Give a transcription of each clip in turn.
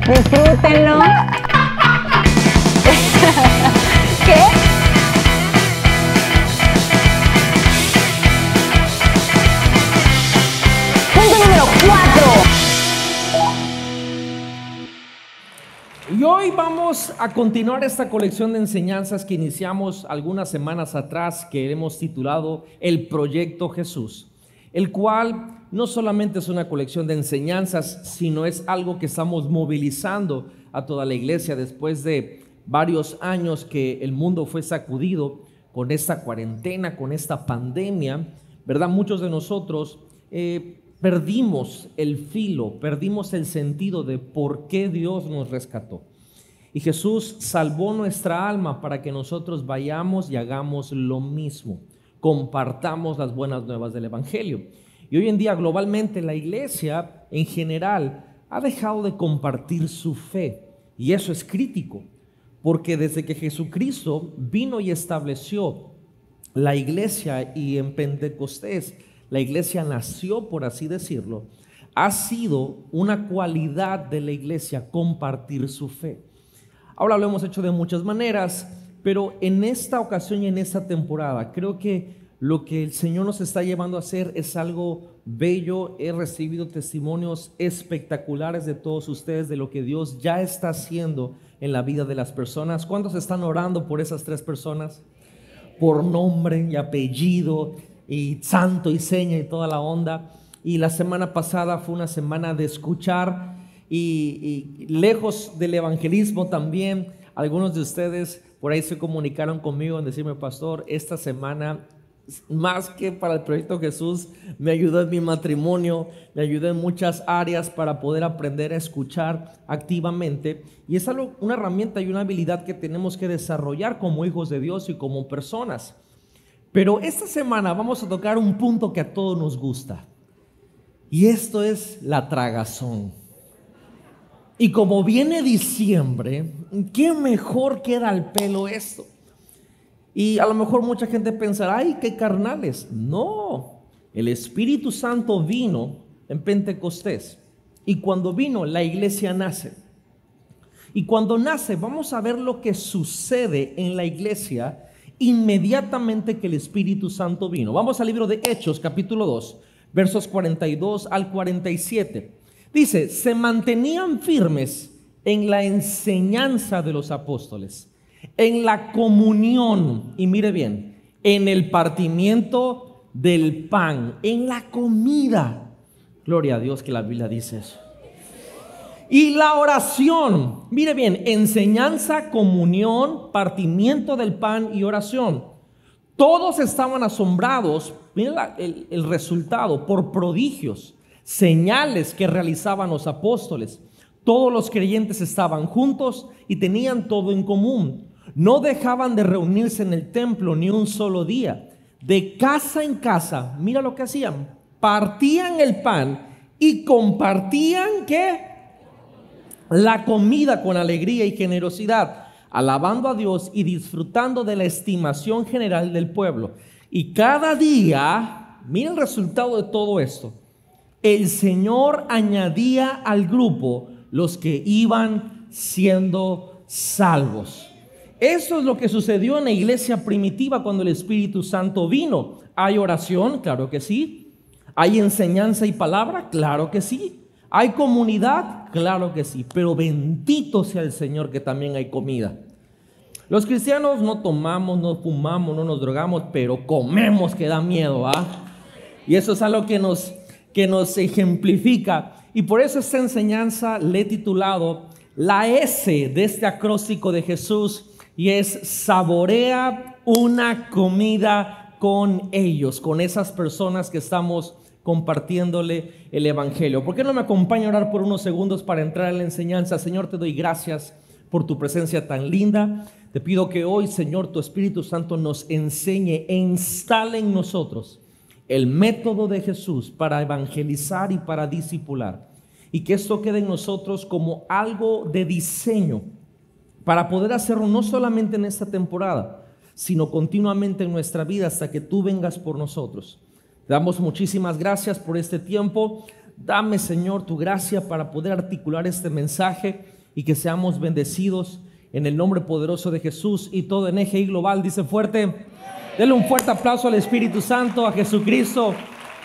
Disfrútenlo. ¿Qué? Punto número 4. Y hoy vamos a continuar esta colección de enseñanzas que iniciamos algunas semanas atrás, que hemos titulado El Proyecto Jesús, el cual no solamente es una colección de enseñanzas, sino es algo que estamos movilizando a toda la iglesia después de varios años que el mundo fue sacudido con esta cuarentena, con esta pandemia, ¿verdad? Muchos de nosotros perdimos el filo, perdimos el sentido de por qué Dios nos rescató. Y Jesús salvó nuestra alma para que nosotros vayamos y hagamos lo mismo, compartamos las buenas nuevas del Evangelio. Y hoy en día globalmente la iglesia en general ha dejado de compartir su fe, y eso es crítico, porque desde que Jesucristo vino y estableció la iglesia, y en Pentecostés la iglesia nació, por así decirlo, ha sido una cualidad de la iglesia compartir su fe. Ahora lo hemos hecho de muchas maneras, pero en esta ocasión y en esta temporada creo que lo que el Señor nos está llevando a hacer es algo bello. He recibido testimonios espectaculares de todos ustedes de lo que Dios ya está haciendo en la vida de las personas. ¿Cuántos están orando por esas 3 personas? Por nombre y apellido y santo y seña y toda la onda. Y la semana pasada fue una semana de escuchar y lejos del evangelismo también. Algunos de ustedes por ahí se comunicaron conmigo en decirme: pastor, esta semana, más que para el Proyecto Jesús, me ayudó en mi matrimonio, me ayudó en muchas áreas para poder aprender a escuchar activamente. Y es algo, una herramienta y una habilidad que tenemos que desarrollar como hijos de Dios y como personas. Pero esta semana vamos a tocar un punto que a todos nos gusta, y esto es la tragazón. Y como viene diciembre, ¿qué mejor queda al pelo esto? Y a lo mejor mucha gente pensará: ¡ay, qué carnales! No, el Espíritu Santo vino en Pentecostés, y cuando vino la iglesia nace. Y cuando nace vamos a ver lo que sucede en la iglesia inmediatamente que el Espíritu Santo vino. Vamos al libro de Hechos, capítulo 2, versos 42 al 47. Dice: se mantenían firmes en la enseñanza de los apóstoles, en la comunión, y mire bien, en el partimiento del pan, en la comida. Gloria a Dios que la Biblia dice eso. Y la oración, mire bien, enseñanza, comunión, partimiento del pan y oración. Todos estaban asombrados, miren el resultado, por prodigios, señales que realizaban los apóstoles. Todos los creyentes estaban juntos y tenían todo en común. No dejaban de reunirse en el templo ni un solo día. De casa en casa, mira lo que hacían: partían el pan y compartían, ¿qué? La comida con alegría y generosidad, alabando a Dios y disfrutando de la estimación general del pueblo. Y cada día, mira el resultado de todo esto: el Señor añadía al grupo los que iban siendo salvos. Eso es lo que sucedió en la iglesia primitiva cuando el Espíritu Santo vino. ¿Hay oración? Claro que sí. ¿Hay enseñanza y palabra? Claro que sí. ¿Hay comunidad? Claro que sí. Pero bendito sea el Señor que también hay comida. Los cristianos no tomamos, no fumamos, no nos drogamos, pero comemos, que da miedo, ¿ah? Y eso es algo que nos ejemplifica. Y por eso esta enseñanza le he titulado la S de este acróstico de Jesús, y es: saborea una comida con ellos, con esas personas que estamos compartiéndole el Evangelio. ¿Por qué no me acompaña a orar por unos segundos para entrar en la enseñanza? Señor, te doy gracias por tu presencia tan linda. Te pido que hoy, Señor, tu Espíritu Santo nos enseñe e instale en nosotros el método de Jesús para evangelizar y para discipular, y que esto quede en nosotros como algo de diseño para poder hacerlo no solamente en esta temporada, sino continuamente en nuestra vida hasta que tú vengas por nosotros. Te damos muchísimas gracias por este tiempo. Dame, Señor, tu gracia para poder articular este mensaje y que seamos bendecidos en el nombre poderoso de Jesús. Y todo en EGI Global dice fuerte. Denle un fuerte aplauso al Espíritu Santo, a Jesucristo.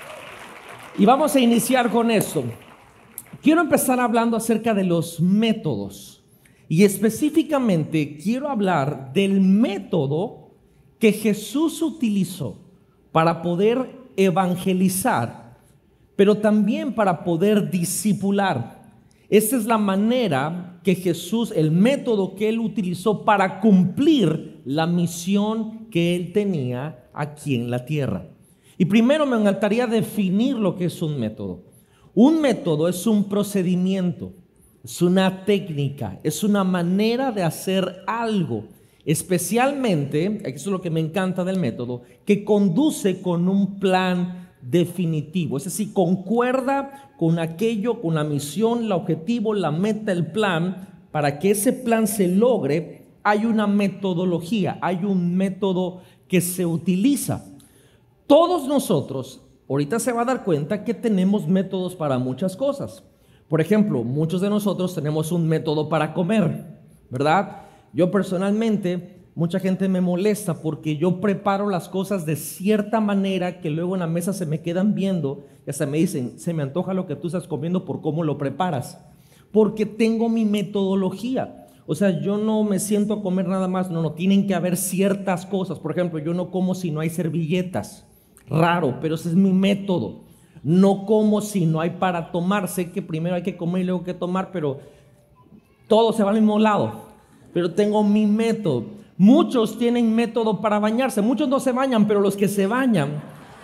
Y vamos a iniciar con esto. Quiero empezar hablando acerca de los métodos. Y específicamente quiero hablar del método que Jesús utilizó para poder evangelizar, pero también para poder discipular. Esta es la manera que Jesús, el método que Él utilizó para cumplir la misión que Él tenía aquí en la tierra. Y primero me encantaría definir lo que es un método. Un método es un procedimiento, es una técnica, es una manera de hacer algo, especialmente, eso es lo que me encanta del método, que conduce con un plan definitivo, es decir, concuerda con aquello, con la misión, el objetivo, la meta, el plan. Para que ese plan se logre, hay una metodología, hay un método que se utiliza. Todos nosotros, ahorita se va a dar cuenta que tenemos métodos para muchas cosas. Por ejemplo, muchos de nosotros tenemos un método para comer, ¿verdad? Yo personalmente, mucha gente me molesta porque yo preparo las cosas de cierta manera que luego en la mesa se me quedan viendo y hasta me dicen, se me antoja lo que tú estás comiendo por cómo lo preparas. Porque tengo mi metodología. O sea, yo no me siento a comer nada más, no, tienen que haber ciertas cosas. Por ejemplo, yo no como si no hay servilletas. Raro, pero ese es mi método. No como si no hay para tomar. Sé que primero hay que comer y luego hay que tomar, pero todo se va al mismo lado. Pero tengo mi método. Muchos tienen método para bañarse. Muchos no se bañan, pero los que se bañan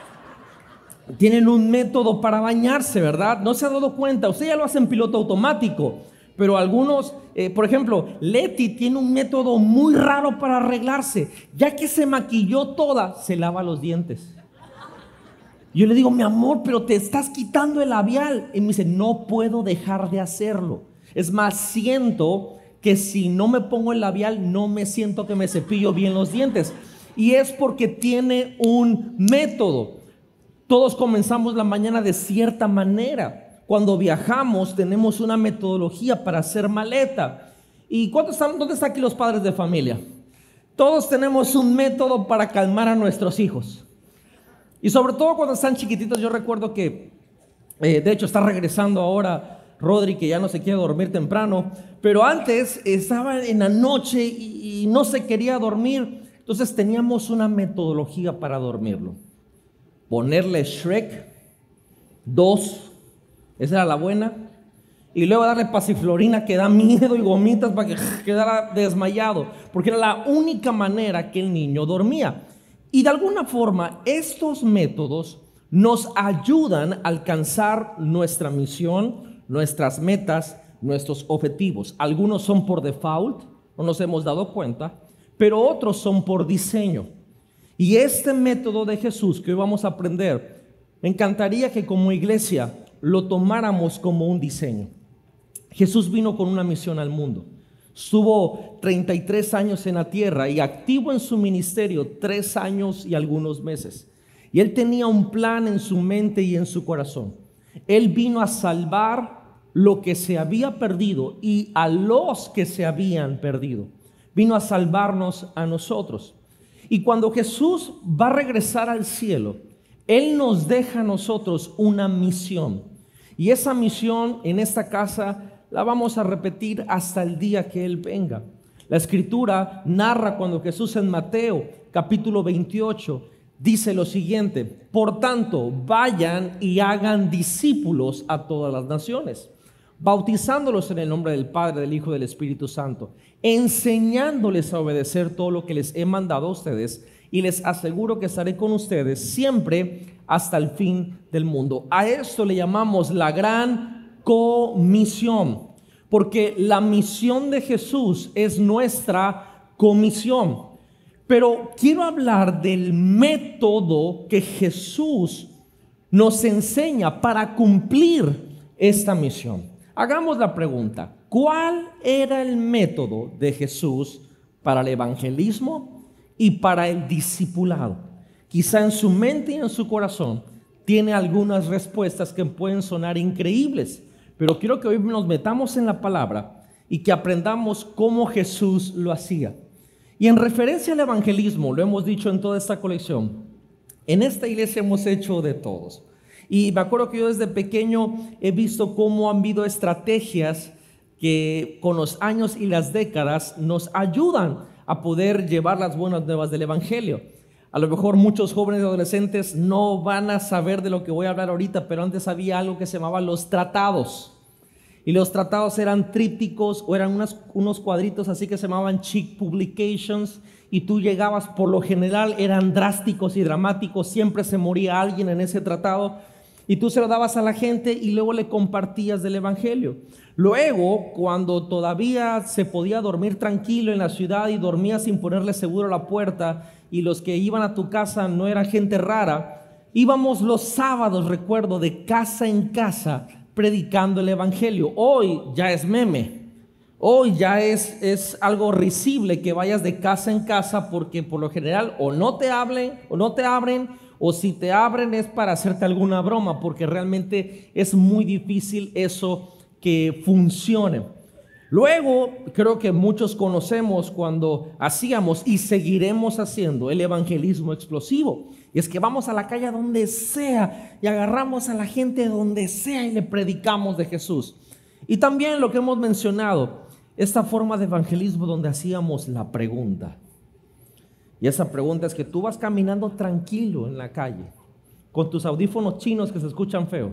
tienen un método para bañarse, ¿verdad? No se ha dado cuenta. Usted ya lo hace en piloto automático. Pero algunos, por ejemplo, Leti tiene un método muy raro para arreglarse. Ya que se maquilló toda, se lava los dientes. Yo le digo, mi amor, pero te estás quitando el labial. Y me dice, no puedo dejar de hacerlo. Es más, siento que si no me pongo el labial, no me siento que me cepillo bien los dientes. Y es porque tiene un método. Todos comenzamos la mañana de cierta manera. Cuando viajamos, tenemos una metodología para hacer maleta. ¿Y dónde están aquí los padres de familia? Todos tenemos un método para calmar a nuestros hijos. Y sobre todo cuando están chiquititos. Yo recuerdo que, de hecho, está regresando ahora Rodri, que ya no se quiere dormir temprano, pero antes estaba en la noche y no se quería dormir. Entonces teníamos una metodología para dormirlo. Ponerle Shrek 2, esa era la buena, y luego darle pasiflorina que da miedo y gomitas para que quedara desmayado, porque era la única manera que el niño dormía. Y de alguna forma estos métodos nos ayudan a alcanzar nuestra misión, nuestras metas, nuestros objetivos. Algunos son por default, no nos hemos dado cuenta, pero otros son por diseño. Y este método de Jesús que hoy vamos a aprender, me encantaría que como iglesia lo tomáramos como un diseño. Jesús vino con una misión al mundo. Estuvo 33 años en la tierra y activo en su ministerio 3 años y algunos meses. Y Él tenía un plan en su mente y en su corazón. Él vino a salvar lo que se había perdido y a los que se habían perdido. Vino a salvarnos a nosotros. Y cuando Jesús va a regresar al cielo, Él nos deja a nosotros una misión. Y esa misión en esta casa la vamos a repetir hasta el día que Él venga. La Escritura narra cuando Jesús en Mateo capítulo 28 dice lo siguiente: por tanto, vayan y hagan discípulos a todas las naciones, bautizándolos en el nombre del Padre, del Hijo y del Espíritu Santo, enseñándoles a obedecer todo lo que les he mandado a ustedes, y les aseguro que estaré con ustedes siempre hasta el fin del mundo. A esto le llamamos la gran comisión, porque la misión de Jesús es nuestra comisión. Pero quiero hablar del método que Jesús nos enseña para cumplir esta misión. Hagamos la pregunta: ¿cuál era el método de Jesús para el evangelismo y para el discipulado? Quizá en su mente y en su corazón tiene algunas respuestas que pueden sonar increíbles, pero quiero que hoy nos metamos en la palabra y que aprendamos cómo Jesús lo hacía. Y en referencia al evangelismo, lo hemos dicho en toda esta colección, en esta iglesia hemos hecho de todos. Y me acuerdo que yo desde pequeño he visto cómo han habido estrategias que con los años y las décadas nos ayudan a poder llevar las buenas nuevas del evangelio. A lo mejor muchos jóvenes y adolescentes no van a saber de lo que voy a hablar ahorita, pero antes había algo que se llamaba los tratados. Y los tratados eran trípticos o eran unos cuadritos así que se llamaban chick publications, y tú llegabas, por lo general eran drásticos y dramáticos, siempre se moría alguien en ese tratado, y tú se lo dabas a la gente y luego le compartías del evangelio. Luego, cuando todavía se podía dormir tranquilo en la ciudad y dormías sin ponerle seguro a la puerta, y los que iban a tu casa no era gente rara, íbamos los sábados, recuerdo, de casa en casa predicando el evangelio. Hoy ya es meme. Hoy ya es algo risible que vayas de casa en casa, porque por lo general o no te abren, o si te abren es para hacerte alguna broma, porque realmente es muy difícil eso que funcione. Luego, creo que muchos conocemos cuando hacíamos y seguiremos haciendo el evangelismo explosivo. Y es que vamos a la calle donde sea y agarramos a la gente donde sea y le predicamos de Jesús. Y también lo que hemos mencionado, esta forma de evangelismo donde hacíamos la pregunta. Y esa pregunta es que tú vas caminando tranquilo en la calle con tus audífonos chinos que se escuchan feo.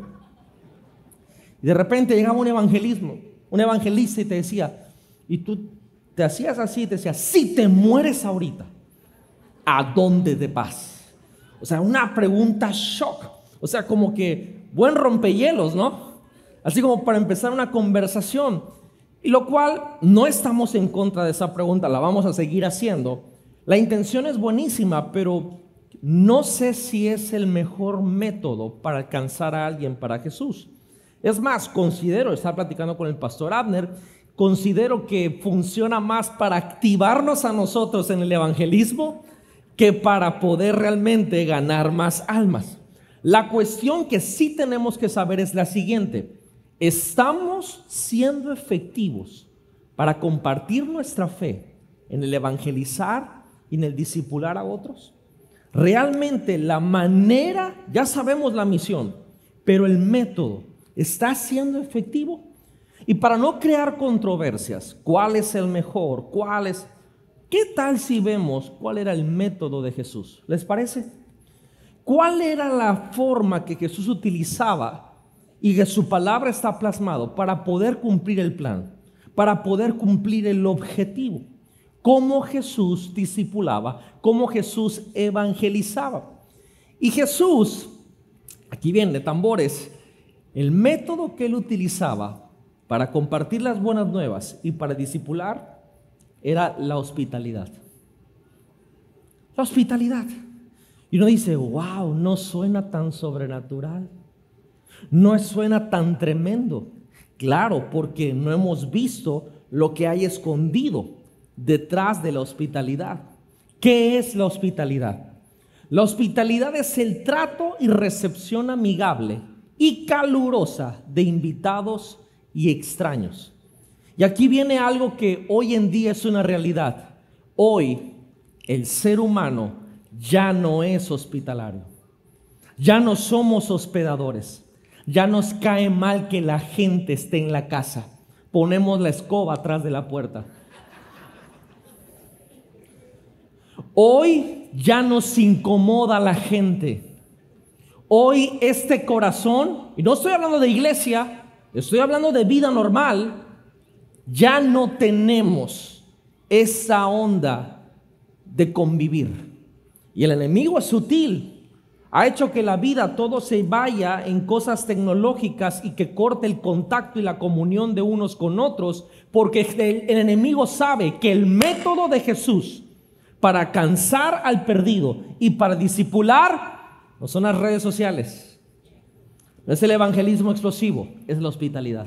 Y de repente llegaba un evangelista y te decía, y tú te hacías así y te decía, si te mueres ahorita, ¿a dónde te vas? O sea, una pregunta shock. O sea, como que buen rompehielos, ¿no? Así como para empezar una conversación. Y lo cual no estamos en contra de esa pregunta, la vamos a seguir haciendo. La intención es buenísima, pero no sé si es el mejor método para alcanzar a alguien para Jesús. Es más, estaba platicando con el pastor Abner, considero que funciona más para activarnos a nosotros en el evangelismo que para poder realmente ganar más almas. La cuestión que sí tenemos que saber es la siguiente: ¿estamos siendo efectivos para compartir nuestra fe en el evangelizar y en el discipular a otros? Realmente la manera, ya sabemos la misión, pero el método ¿está siendo efectivo? Y para no crear controversias, ¿cuál es el mejor? ¿Qué tal si vemos cuál era el método de Jesús? ¿Les parece? ¿Cuál era la forma que Jesús utilizaba y que su palabra está plasmado para poder cumplir el plan, para poder cumplir el objetivo? ¿Cómo Jesús discipulaba? ¿Cómo Jesús evangelizaba? Y Jesús, aquí viene de tambores, el método que él utilizaba para compartir las buenas nuevas y para discipular era la hospitalidad. La hospitalidad. Y uno dice, wow, no suena tan sobrenatural, no suena tan tremendo. Claro, porque no hemos visto lo que hay escondido detrás de la hospitalidad. ¿Qué es la hospitalidad? La hospitalidad es el trato y recepción amigable y calurosa de invitados y extraños. Y aquí viene algo que hoy en día es una realidad. Hoy el ser humano ya no es hospitalario. Ya no somos hospedadores. Ya nos cae mal que la gente esté en la casa. Ponemos la escoba atrás de la puerta. Hoy ya nos incomoda la gente. Hoy este corazón, y no estoy hablando de iglesia, estoy hablando de vida normal, ya no tenemos esa onda de convivir. Y el enemigo es sutil, ha hecho que la vida todo se vaya en cosas tecnológicas y que corte el contacto y la comunión de unos con otros, porque el enemigo sabe que el método de Jesús para alcanzar al perdido y para discipular no son las redes sociales, no es el evangelismo explosivo, es la hospitalidad.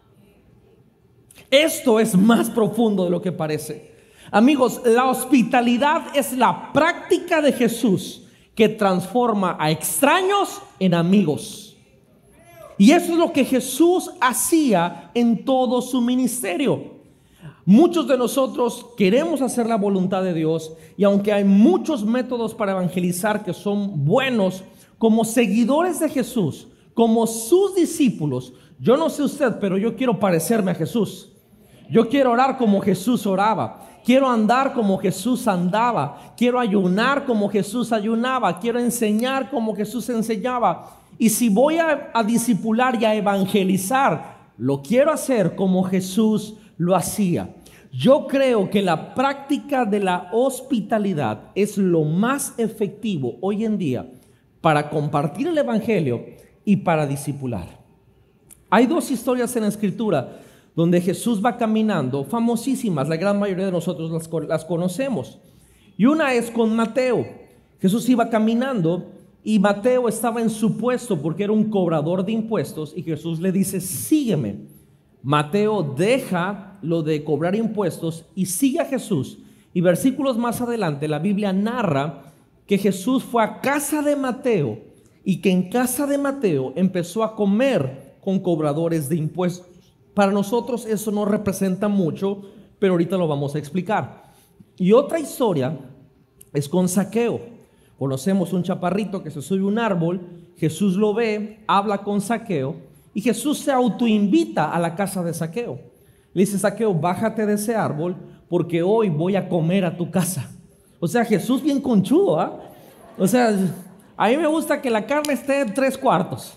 Esto es más profundo de lo que parece. Amigos, la hospitalidad es la práctica de Jesús que transforma a extraños en amigos. Y eso es lo que Jesús hacía en todo su ministerio. Muchos de nosotros queremos hacer la voluntad de Dios, y aunque hay muchos métodos para evangelizar que son buenos, como seguidores de Jesús, como sus discípulos, yo no sé usted, pero yo quiero parecerme a Jesús. Yo quiero orar como Jesús oraba. Quiero andar como Jesús andaba. Quiero ayunar como Jesús ayunaba. Quiero enseñar como Jesús enseñaba. Y si voy a discipular y a evangelizar, lo quiero hacer como Jesús lo hacía. Yo creo que la práctica de la hospitalidad es lo más efectivo hoy en día para compartir el evangelio y para discipular. Hay dos historias en la Escritura donde Jesús va caminando, famosísimas, la gran mayoría de nosotros las conocemos. Y una es con Mateo. Jesús iba caminando y Mateo estaba en su puesto porque era un cobrador de impuestos, y Jesús le dice: sígueme. Mateo deja lo de cobrar impuestos y sigue a Jesús. Y versículos más adelante la Biblia narra que Jesús fue a casa de Mateo, y que en casa de Mateo empezó a comer con cobradores de impuestos. Para nosotros eso no representa mucho, pero ahorita lo vamos a explicar. Y otra historia es con Zaqueo. Conocemos un chaparrito que se sube a un árbol. Jesús lo ve, habla con Zaqueo, y Jesús se autoinvita a la casa de Zaqueo. Le dice: Zaqueo, bájate de ese árbol porque hoy voy a comer a tu casa. O sea, Jesús bien conchudo, ¿ah? O sea, a mí me gusta que la carne esté en 3/4.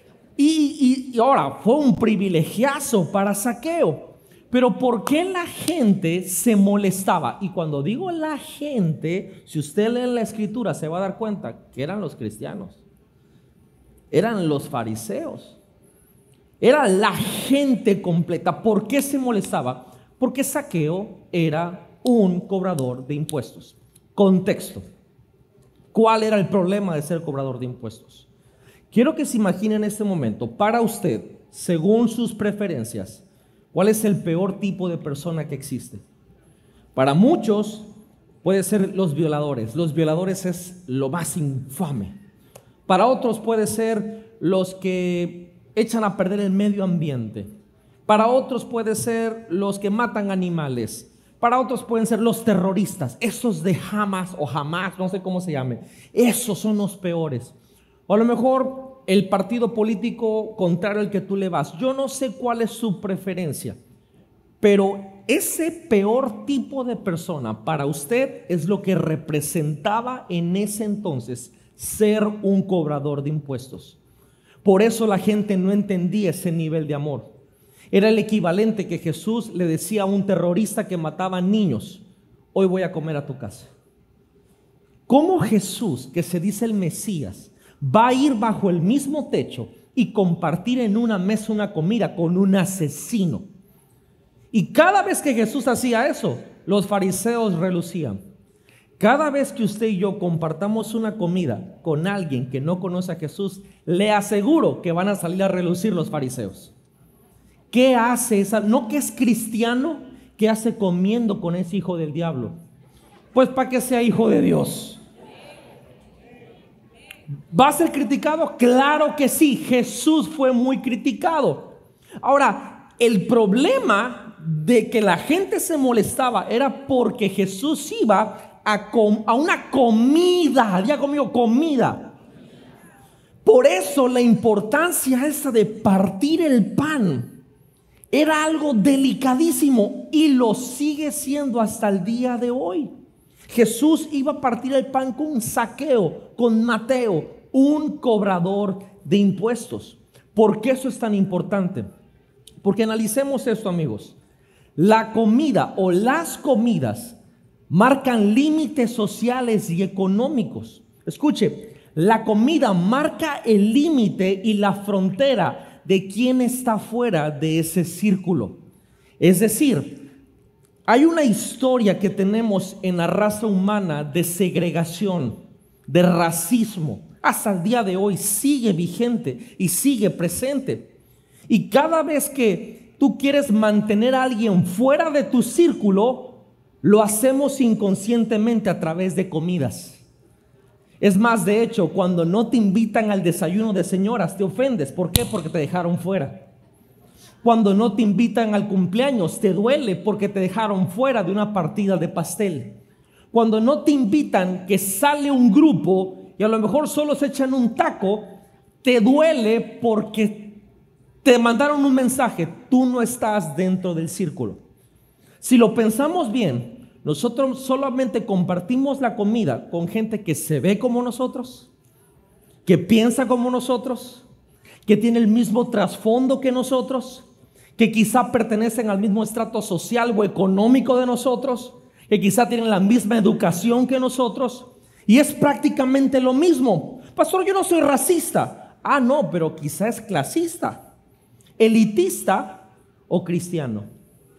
Y ahora, fue un privilegiazo para Zaqueo. Pero ¿por qué la gente se molestaba? Y cuando digo la gente, si usted lee la Escritura se va a dar cuenta que eran los cristianos, eran los fariseos, era la gente completa. ¿Por qué se molestaba? Porque Zaqueo era un cobrador de impuestos. Contexto. ¿Cuál era el problema de ser cobrador de impuestos? Quiero que se imagine en este momento, para usted, según sus preferencias, ¿cuál es el peor tipo de persona que existe? Para muchos puede ser los violadores. Los violadores es lo más infame. Para otros puede ser los que echan a perder el medio ambiente. Para otros puede ser los que matan animales. Para otros pueden ser los terroristas, esos de Hamas o Hamas, no sé cómo se llame. Esos son los peores. O a lo mejor el partido político contrario al que tú le vas. Yo no sé cuál es su preferencia, pero ese peor tipo de persona para usted es lo que representaba en ese entonces ser un cobrador de impuestos. Por eso la gente no entendía ese nivel de amor. Era el equivalente que Jesús le decía a un terrorista que mataba niños: hoy voy a comer a tu casa. ¿Cómo Jesús, que se dice el Mesías, va a ir bajo el mismo techo y compartir en una mesa una comida con un asesino? Y cada vez que Jesús hacía eso, los fariseos relucían. Cada vez que usted y yo compartamos una comida con alguien que no conoce a Jesús, le aseguro que van a salir a relucir los fariseos. ¿Qué hace esa? No que es cristiano, ¿qué hace comiendo con ese hijo del diablo? Pues para que sea hijo de Dios. ¿Va a ser criticado? Claro que sí. Jesús fue muy criticado. Ahora, el problema de que la gente se molestaba era porque Jesús iba a una comida. Diga conmigo, comida. Por eso la importancia esa de partir el pan era algo delicadísimo, y lo sigue siendo hasta el día de hoy. Jesús iba a partir el pan con Zaqueo, con Mateo, un cobrador de impuestos. ¿Por qué eso es tan importante? Porque analicemos esto, amigos. La comida o las comidas marcan límites sociales y económicos. Escuche, la comida marca el límite y la frontera de quién está fuera de ese círculo. Es decir, hay una historia que tenemos en la raza humana de segregación, de racismo. Hasta el día de hoy sigue vigente y sigue presente. Y cada vez que tú quieres mantener a alguien fuera de tu círculo, lo hacemos inconscientemente a través de comidas. Es más, de hecho, cuando no te invitan al desayuno de señoras, te ofendes. ¿Por qué? Porque te dejaron fuera. Cuando no te invitan al cumpleaños, te duele porque te dejaron fuera de una partida de pastel. Cuando no te invitan, que sale un grupo y a lo mejor solo se echan un taco, te duele porque te mandaron un mensaje, tú no estás dentro del círculo. Si lo pensamos bien, nosotros solamente compartimos la comida con gente que se ve como nosotros, que piensa como nosotros, que tiene el mismo trasfondo que nosotros, que quizá pertenecen al mismo estrato social o económico de nosotros, que quizá tienen la misma educación que nosotros, y es prácticamente lo mismo. Pastor, yo no soy racista. Ah, no, pero quizá es clasista, elitista o cristiano.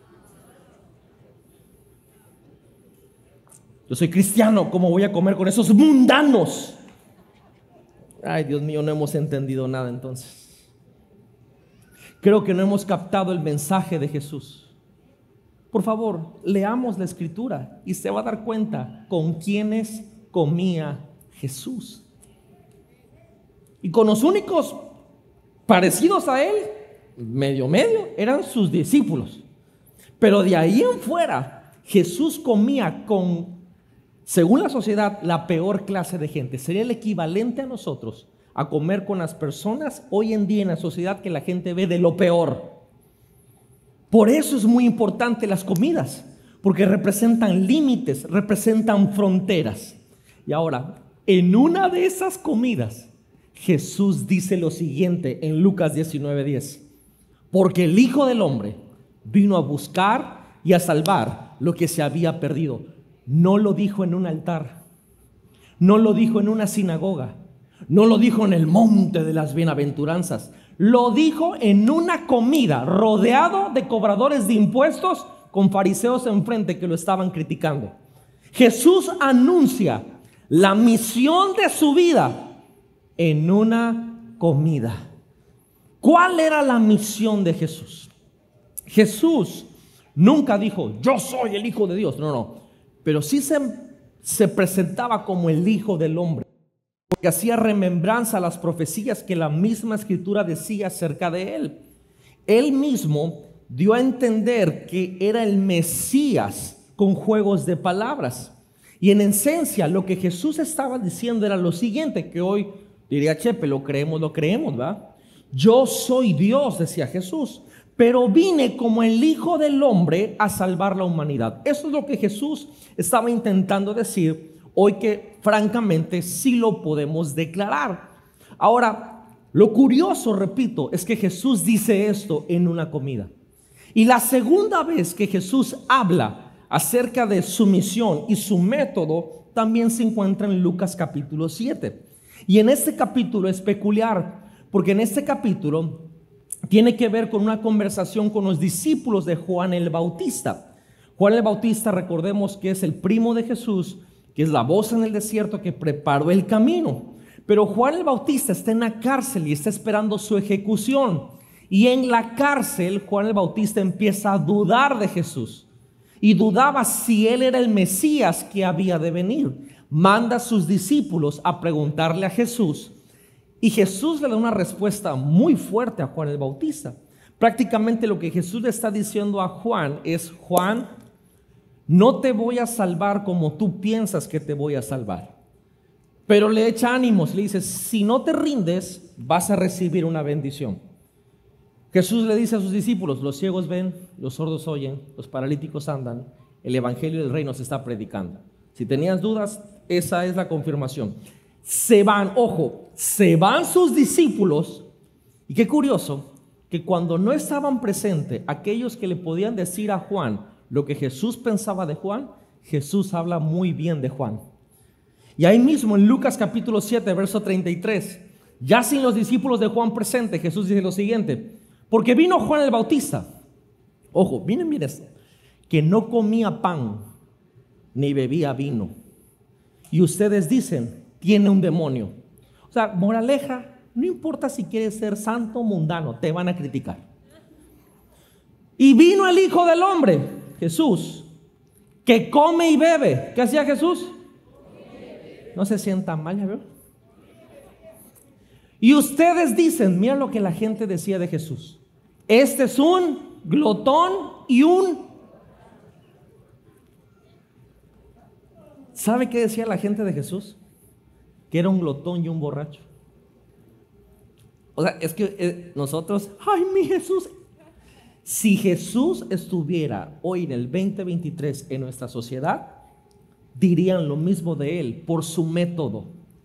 Yo soy cristiano, ¿cómo voy a comer con esos mundanos? Ay, Dios mío, no hemos entendido nada entonces. Creo que no hemos captado el mensaje de Jesús. Por favor, leamos la escritura y se va a dar cuenta con quiénes comía Jesús. Y con los únicos parecidos a él, medio, eran sus discípulos. Pero de ahí en fuera, Jesús comía con, según la sociedad, la peor clase de gente. Sería el equivalente a nosotros a comer con las personas hoy en día en la sociedad que la gente ve de lo peor. Por eso es muy importante las comidas, porque representan límites, representan fronteras. Y ahora, en una de esas comidas, Jesús dice lo siguiente en Lucas 19:10: porque el Hijo del Hombre vino a buscar y a salvar lo que se había perdido. No lo dijo en un altar, no lo dijo en una sinagoga, no lo dijo en el monte de las bienaventuranzas, lo dijo en una comida, rodeado de cobradores de impuestos, con fariseos enfrente que lo estaban criticando. Jesús anuncia la misión de su vida en una comida. ¿Cuál era la misión de Jesús? Jesús nunca dijo, yo soy el Hijo de Dios. No. Pero sí se presentaba como el Hijo del Hombre, porque hacía remembranza a las profecías que la misma Escritura decía acerca de él. Él mismo dio a entender que era el Mesías con juegos de palabras. Y en esencia lo que Jesús estaba diciendo era lo siguiente, que hoy diría Chepe, lo creemos, ¿verdad? Yo soy Dios, decía Jesús, pero vine como el Hijo del Hombre a salvar la humanidad. Eso es lo que Jesús estaba intentando decir hoy, que francamente sí lo podemos declarar. Ahora, lo curioso, repito, es que Jesús dice esto en una comida. Y la segunda vez que Jesús habla acerca de su misión y su método también se encuentra en Lucas capítulo 7. Y en este capítulo es peculiar, porque en este capítulo tiene que ver con una conversación con los discípulos de Juan el Bautista. Juan el Bautista, recordemos que es el primo de Jesús, que es la voz en el desierto que preparó el camino. Pero Juan el Bautista está en la cárcel y está esperando su ejecución. Y en la cárcel Juan el Bautista empieza a dudar de Jesús y dudaba si él era el Mesías que había de venir. Manda a sus discípulos a preguntarle a Jesús, y Jesús le da una respuesta muy fuerte a Juan el Bautista. Prácticamente lo que Jesús le está diciendo a Juan es: Juan, no te voy a salvar como tú piensas que te voy a salvar. Pero le echa ánimos, le dice: si no te rindes, vas a recibir una bendición. Jesús le dice a sus discípulos: los ciegos ven, los sordos oyen, los paralíticos andan, el evangelio del reino se está predicando. Si tenías dudas, esa es la confirmación. Se van sus discípulos. Y qué curioso que cuando no estaban presentes aquellos que le podían decir a Juan lo que Jesús pensaba de Juan, Jesús habla muy bien de Juan. Y ahí mismo en Lucas capítulo 7, verso 33, ya sin los discípulos de Juan presentes, Jesús dice lo siguiente: porque vino Juan el Bautista, miren esto, que no comía pan ni bebía vino, y ustedes dicen, tiene un demonio. O sea, moraleja, no importa si quieres ser santo o mundano, te van a criticar. Y vino el Hijo del Hombre, Jesús, que come y bebe. ¿Qué hacía Jesús? no se sientan mal, ¿ya veo? Y ustedes dicen, mira lo que la gente decía de Jesús: este es un glotón y un... ¿Sabe qué decía la gente de Jesús? Que era un glotón y un borracho. O sea, es que nosotros, ay, mi Jesús. Si Jesús estuviera hoy en el 2023 en nuestra sociedad, dirían lo mismo de él por su método.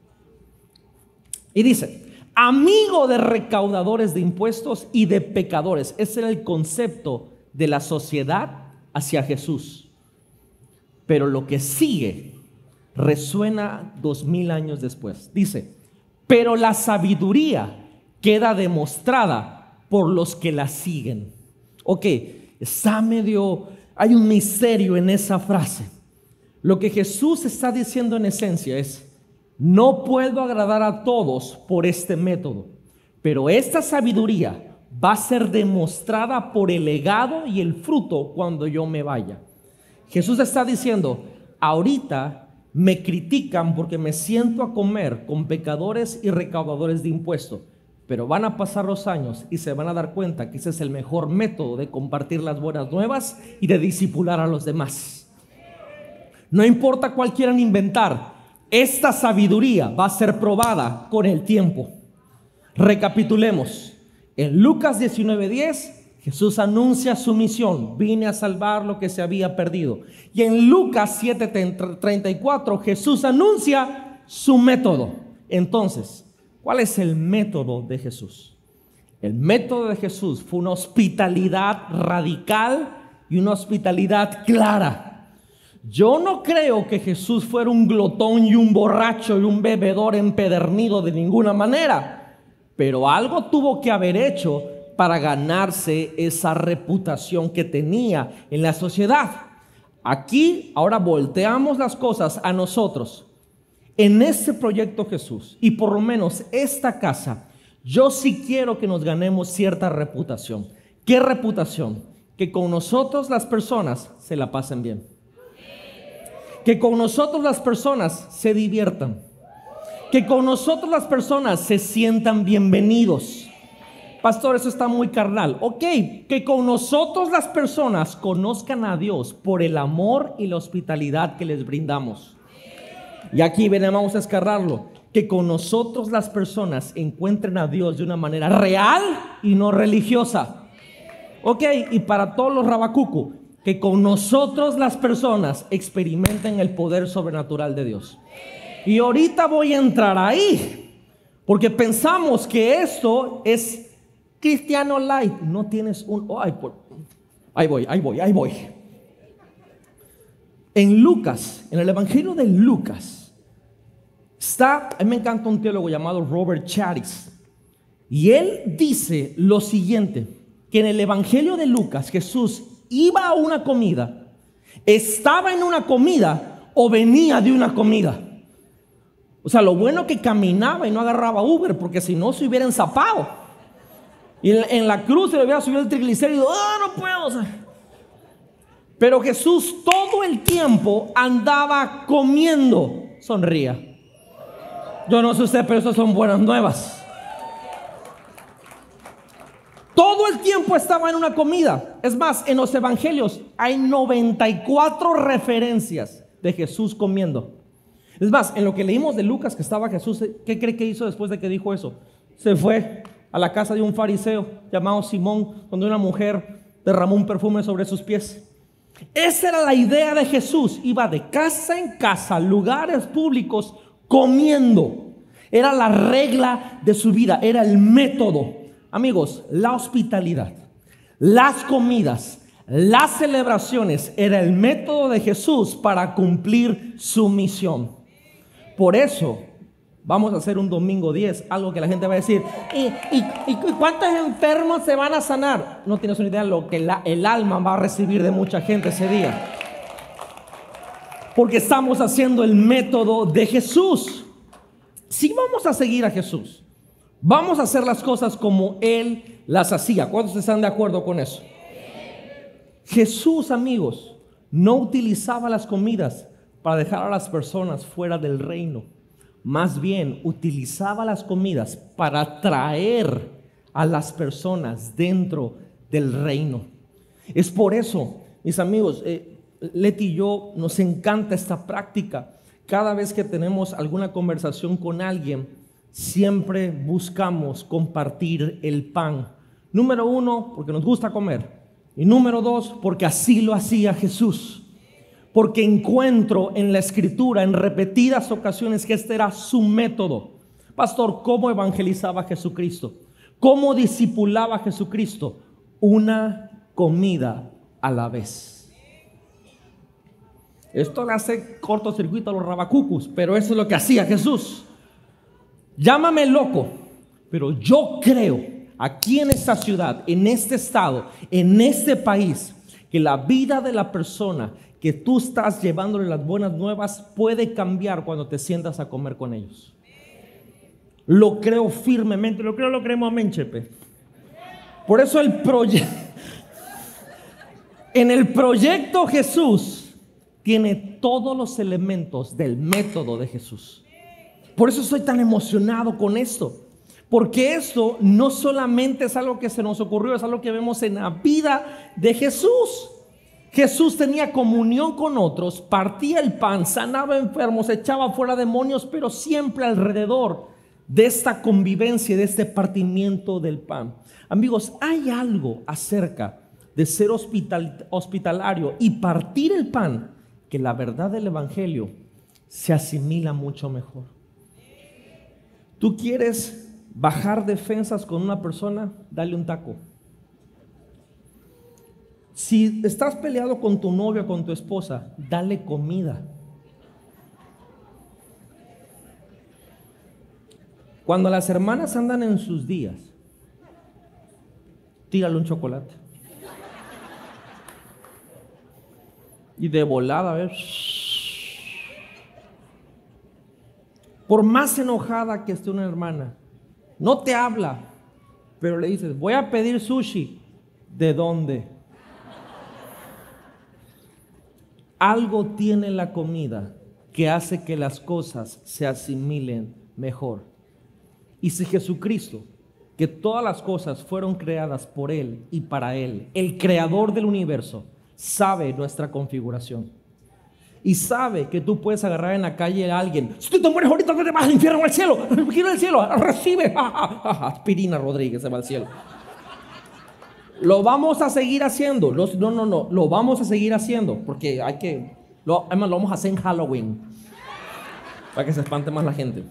Y dice: amigo de recaudadores de impuestos y de pecadores. Ese era el concepto de la sociedad hacia Jesús. Pero lo que sigue resuena 2000 años después. Dice: pero la sabiduría queda demostrada por los que la siguen. Ok, está medio, hay un misterio en esa frase. Lo que Jesús está diciendo en esencia es: no puedo agradar a todos por este método, pero esta sabiduría va a ser demostrada por el legado y el fruto cuando yo me vaya. Jesús está diciendo: ahorita me critican porque me siento a comer con pecadores y recaudadores de impuestos, pero van a pasar los años y se van a dar cuenta que ese es el mejor método de compartir las buenas nuevas y de discipular a los demás. No importa cuál quieran inventar, esta sabiduría va a ser probada con el tiempo. Recapitulemos. En Lucas 19:10, Jesús anuncia su misión: vine a salvar lo que se había perdido. Y en Lucas 7:34, Jesús anuncia su método. Entonces, ¿cuál es el método de Jesús? El método de Jesús fue una hospitalidad radical y una hospitalidad clara. Yo no creo que Jesús fuera un glotón y un borracho y un bebedor empedernido de ninguna manera, pero algo tuvo que haber hecho para ganarse esa reputación que tenía en la sociedad. Aquí ahora volteamos las cosas a nosotros. En este proyecto Jesús, y por lo menos esta casa, yo sí quiero que nos ganemos cierta reputación. ¿Qué reputación? Que con nosotros las personas se la pasen bien, que con nosotros las personas se diviertan, que con nosotros las personas se sientan bienvenidos. Pastor, eso está muy carnal. Ok, que con nosotros las personas conozcan a Dios por el amor y la hospitalidad que les brindamos. Y aquí vamos a escarrarlo: que con nosotros las personas encuentren a Dios de una manera real y no religiosa. Ok, y para todos los rabacucu, que con nosotros las personas experimenten el poder sobrenatural de Dios. Y ahorita voy a entrar ahí, porque pensamos que esto es cristiano light. No tienes un... Oh, ahí voy. En Lucas, en el Evangelio de Lucas, a mí me encanta un teólogo llamado Robert Charis, y él dice lo siguiente: que en el Evangelio de Lucas Jesús iba a una comida, estaba en una comida o venía de una comida. O sea, lo bueno que caminaba y no agarraba Uber, porque si no se hubiera enzapado. Y en la cruz se le hubiera subido el triglicérido. No puedo. O sea. Pero Jesús todo el tiempo andaba comiendo. Sonría. Yo no sé usted, pero esas son buenas nuevas. Todo el tiempo estaba en una comida. Es más, en los evangelios hay 94 referencias de Jesús comiendo. Es más, en lo que leímos de Lucas que estaba Jesús, ¿qué cree que hizo después de que dijo eso? Se fue a la casa de un fariseo llamado Simón, donde una mujer derramó un perfume sobre sus pies. Esa era la idea de Jesús. Iba de casa en casa, lugares públicos, comiendo. Era la regla de su vida, era el método. Amigos, la hospitalidad, las comidas, las celebraciones era el método de Jesús para cumplir su misión. Por eso vamos a hacer un domingo 10, algo que la gente va a decir: ¿Y cuántos enfermos se van a sanar? No tienes una idea de lo que el alma va a recibir de mucha gente ese día, porque estamos haciendo el método de Jesús. Si vamos a seguir a Jesús, vamos a hacer las cosas como Él las hacía. ¿Cuántos están de acuerdo con eso? Jesús, amigos, no utilizaba las comidas para dejar a las personas fuera del reino. más bien utilizaba las comidas para traer a las personas dentro del reino. Es por eso, mis amigos, Leti y yo nos encanta esta práctica. Cada vez que tenemos alguna conversación con alguien, siempre buscamos compartir el pan. Número 1, porque nos gusta comer. Y número 2, porque así lo hacía Jesús. Porque encuentro en la Escritura en repetidas ocasiones que este era su método. Pastor, ¿cómo evangelizaba Jesucristo? ¿Cómo discipulaba Jesucristo? Una comida a la vez. Esto le hace cortocircuito a los rabacucus, pero eso es lo que hacía Jesús. Llámame loco, pero yo creo aquí en esta ciudad, en este estado, en este país, que la vida de la persona que tú estás llevándole las buenas nuevas puede cambiar cuando te sientas a comer con ellos. Lo creo firmemente, lo creemos, amén, Chepe. Por eso en el proyecto Jesús tiene todos los elementos del método de Jesús. Por eso estoy tan emocionado con esto. Porque esto no solamente es algo que se nos ocurrió, es algo que vemos en la vida de Jesús. Jesús tenía comunión con otros, partía el pan, sanaba enfermos, echaba fuera demonios, pero siempre alrededor de esta convivencia, de este partimiento del pan. Amigos, hay algo acerca de ser hospitalario y partir el pan, que la verdad del evangelio se asimila mucho mejor. ¿Tú quieres bajar defensas con una persona? Dale un taco. Si estás peleado con tu novio o con tu esposa, dale comida. Cuando las hermanas andan en sus días, tírale un chocolate. Y de volada, a ver. Por más enojada que esté una hermana, no te habla, pero le dices, voy a pedir sushi. ¿De dónde? Algo tiene la comida que hace que las cosas se asimilen mejor. Y si Jesucristo, que todas las cosas fueron creadas por Él y para Él, el creador del universo, sabe nuestra configuración y sabe que tú puedes agarrar en la calle a alguien, si tú te mueres ahorita no te vas al infierno o al cielo, quiero el cielo, recibe, aspirina Rodríguez se va al cielo. Lo vamos a seguir haciendo. No, lo vamos a seguir haciendo porque además lo vamos a hacer en Halloween para que se espante más la gente.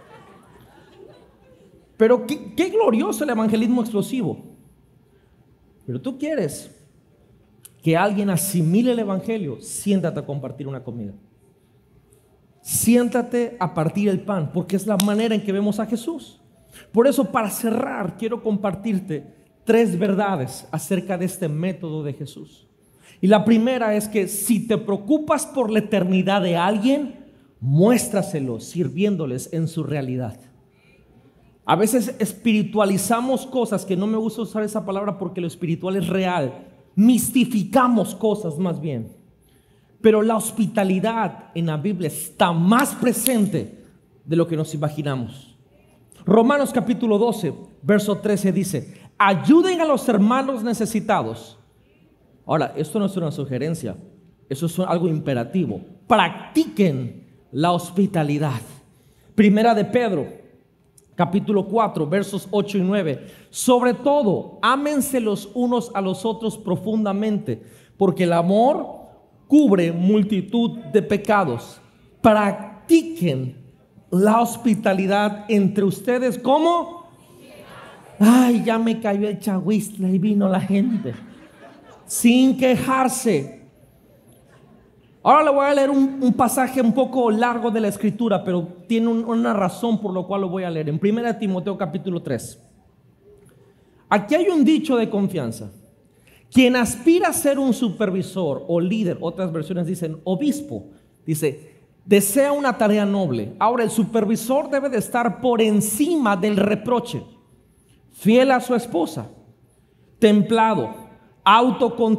Pero qué glorioso el evangelismo explosivo. Pero tú quieres que alguien asimile el evangelio, siéntate a compartir una comida. Siéntate a partir el pan, porque es la manera en que vemos a Jesús. Por eso, para cerrar, quiero compartirte 3 verdades acerca de este método de Jesús. Y la primera es que si te preocupas por la eternidad de alguien, muéstraselo sirviéndoles en su realidad. A veces espiritualizamos cosas, que no me gusta usar esa palabra porque lo espiritual es real. Mistificamos cosas más bien. Pero la hospitalidad en la Biblia está más presente de lo que nos imaginamos. Romanos capítulo 12, verso 13 dice: ayuden a los hermanos necesitados. Ahora, esto no es una sugerencia, eso es algo imperativo. Practiquen la hospitalidad. Primera de Pedro capítulo 4, versos 8 y 9. Sobre todo, ámense los unos a los otros profundamente, porque el amor cubre multitud de pecados. Practiquen la hospitalidad entre ustedes. ¿Cómo? Ay, ya me cayó el chagüistle y vino la gente. Sin quejarse. Ahora le voy a leer un pasaje un poco largo de la escritura, pero tiene una razón por lo cual lo voy a leer. En 1 Timoteo capítulo 3. Aquí hay un dicho de confianza. Quien aspira a ser un supervisor o líder, otras versiones dicen obispo, dice, desea una tarea noble. Ahora, el supervisor debe de estar por encima del reproche, fiel a su esposa, templado,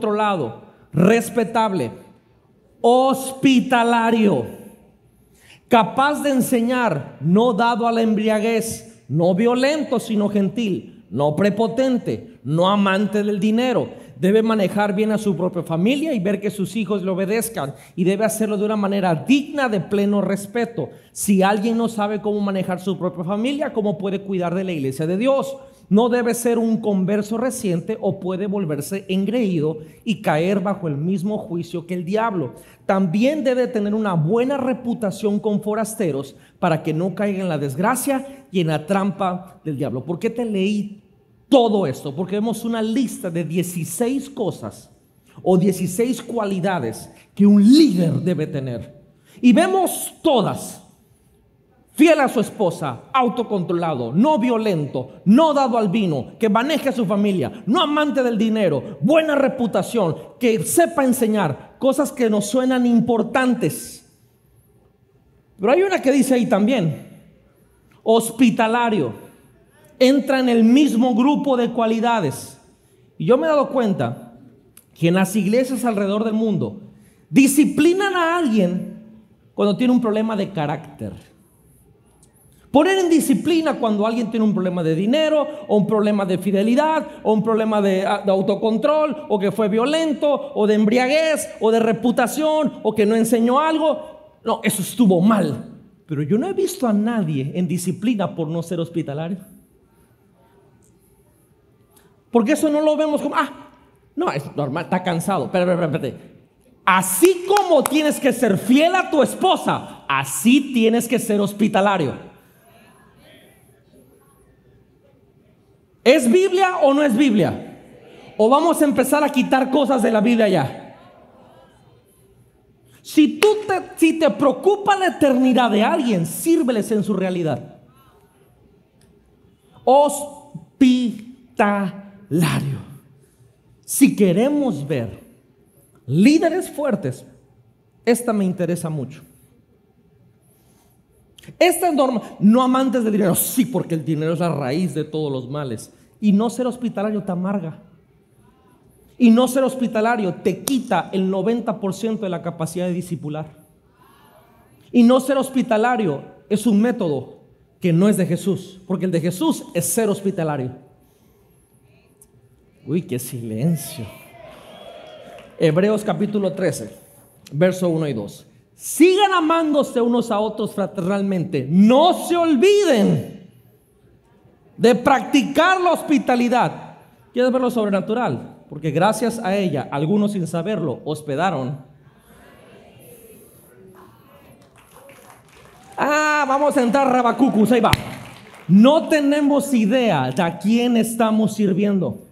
autocontrolado, respetable, hospitalario, capaz de enseñar, no dado a la embriaguez, no violento sino gentil, no prepotente, no amante del dinero. Debe manejar bien a su propia familia y ver que sus hijos le obedezcan, y debe hacerlo de una manera digna de pleno respeto. Si alguien no sabe cómo manejar su propia familia, ¿cómo puede cuidar de la iglesia de Dios? No debe ser un converso reciente o puede volverse engreído y caer bajo el mismo juicio que el diablo. También debe tener una buena reputación con forasteros para que no caiga en la desgracia y en la trampa del diablo. ¿Por qué te leí todo esto? Porque vemos una lista de 16 cosas o 16 cualidades que un líder debe tener. Y vemos todas: fiel a su esposa, autocontrolado, no violento, no dado al vino, que maneje a su familia, no amante del dinero, buena reputación, que sepa enseñar, cosas que nos suenan importantes. Pero hay una que dice ahí también: hospitalario. Entra en el mismo grupo de cualidades. Y yo me he dado cuenta que en las iglesias alrededor del mundo disciplinan a alguien cuando tiene un problema de carácter. Poner en disciplina cuando alguien tiene un problema de dinero, o un problema de fidelidad, o un problema de autocontrol, o que fue violento, o de embriaguez, o de reputación, o que no enseñó algo. No, eso estuvo mal. Pero yo no he visto a nadie en disciplina por no ser hospitalario. Porque eso no lo vemos como, no, es normal, está cansado. Espérate. Así como tienes que ser fiel a tu esposa, así tienes que ser hospitalario. ¿Es Biblia o no es Biblia? ¿O vamos a empezar a quitar cosas de la Biblia ya? Si te preocupa la eternidad de alguien, sírveles en su realidad. Hospitalario. Si queremos ver líderes fuertes, esta me interesa mucho. Esta es norma. No amantes del dinero, sí, porque el dinero es la raíz de todos los males. Y no ser hospitalario te amarga. Y no ser hospitalario te quita el 90% de la capacidad de discipular. Y no ser hospitalario es un método que no es de Jesús, porque el de Jesús es ser hospitalario. Uy, qué silencio. Hebreos capítulo 13, verso 1 y 2. Sigan amándose unos a otros fraternalmente. No se olviden de practicar la hospitalidad. ¿Quieres ver lo sobrenatural? Porque gracias a ella, algunos sin saberlo, hospedaron. Vamos a entrar Rabacucus, ahí va. No tenemos idea de a quién estamos sirviendo.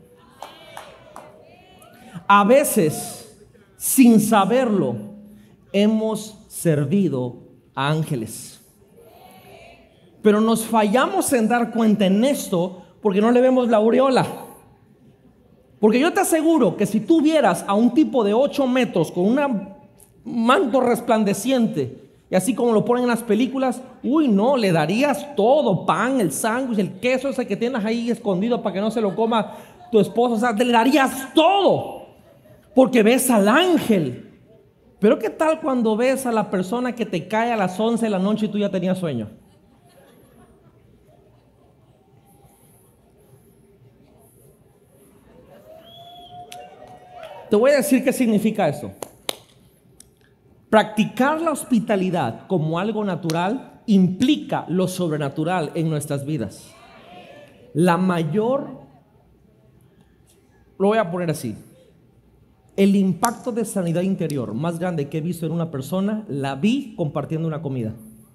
A veces, sin saberlo, hemos servido a ángeles. Pero nos fallamos en dar cuenta en esto porque no le vemos la aureola. Porque yo te aseguro que si tú vieras a un tipo de 8 metros con un manto resplandeciente, y así como lo ponen en las películas, uy, no, le darías todo: pan, el sándwich, el queso ese que tienes ahí escondido para que no se lo coma tu esposo. O sea, le darías todo porque ves al ángel. Pero ¿qué tal cuando ves a la persona que te cae a las 11 de la noche y tú ya tenías sueño? Te voy a decir qué significa esto. Practicar la hospitalidad como algo natural implica lo sobrenatural en nuestras vidas. Lo voy a poner así: el impacto de sanidad interior más grande que he visto en una persona, la vi compartiendo una comida.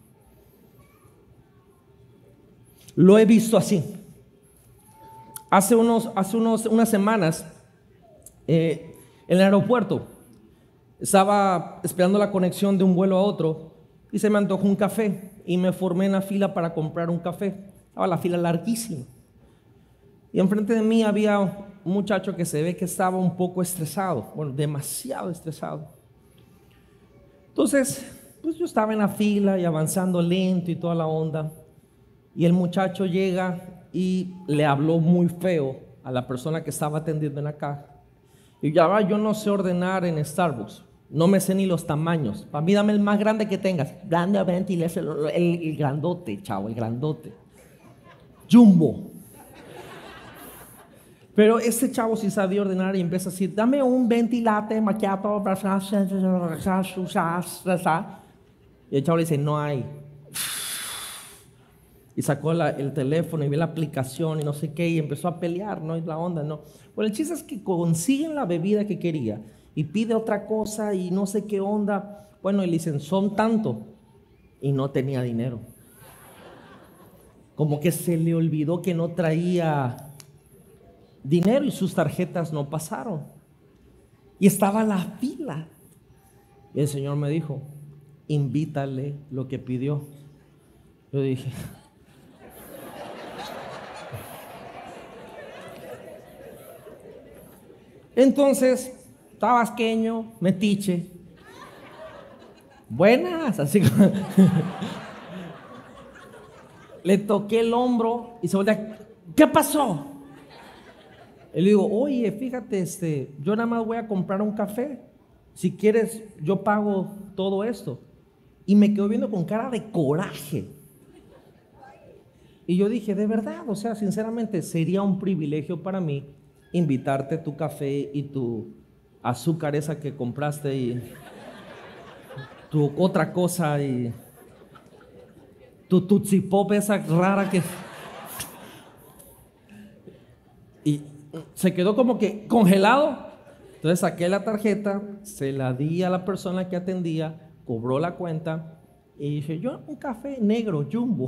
Lo he visto así. Hace unas semanas, en el aeropuerto, estaba esperando la conexión de un vuelo a otro y se me antojó un café y me formé en la fila para comprar un café. Estaba la fila larguísima y enfrente de mí había un muchacho que se ve que estaba un poco estresado, bueno, demasiado estresado. Entonces, pues yo estaba en la fila y avanzando lento y toda la onda, y el muchacho llega y le habló muy feo a la persona que estaba atendiendo en la caja. Y ya va, yo no sé ordenar en Starbucks. No me sé ni los tamaños. Para mí dame el más grande que tengas. Grande, el grandote, chavo, el grandote. Jumbo. Pero este chavo sí sabía ordenar y empieza a decir, dame un ventilate macchiato. Y el chavo le dice, no hay. Y sacó el teléfono y vio la aplicación y no sé qué, y empezó a pelear, no es la onda, no. Bueno, el chiste es que consiguen la bebida que quería y pide otra cosa y no sé qué onda. Bueno, y le dicen, son tanto, y no tenía dinero. Como que se le olvidó que no traía dinero y sus tarjetas no pasaron. Y estaba la fila. Y el Señor me dijo, invítale lo que pidió. Yo dije, entonces, tabasqueño, metiche, buenas, así como le toqué el hombro y se voltea, ¿qué pasó? Y le digo, oye, fíjate, yo nada más voy a comprar un café, si quieres yo pago todo esto. Y me quedó viendo con cara de coraje. Y yo dije, de verdad, o sea, sinceramente sería un privilegio para mí invitarte tu café y tu azúcar esa que compraste y tu otra cosa y tu Tootsie Pop esa rara que... Y se quedó como que congelado. Entonces saqué la tarjeta, se la di a la persona que atendía, cobró la cuenta y dije, yo un café negro, Jumbo.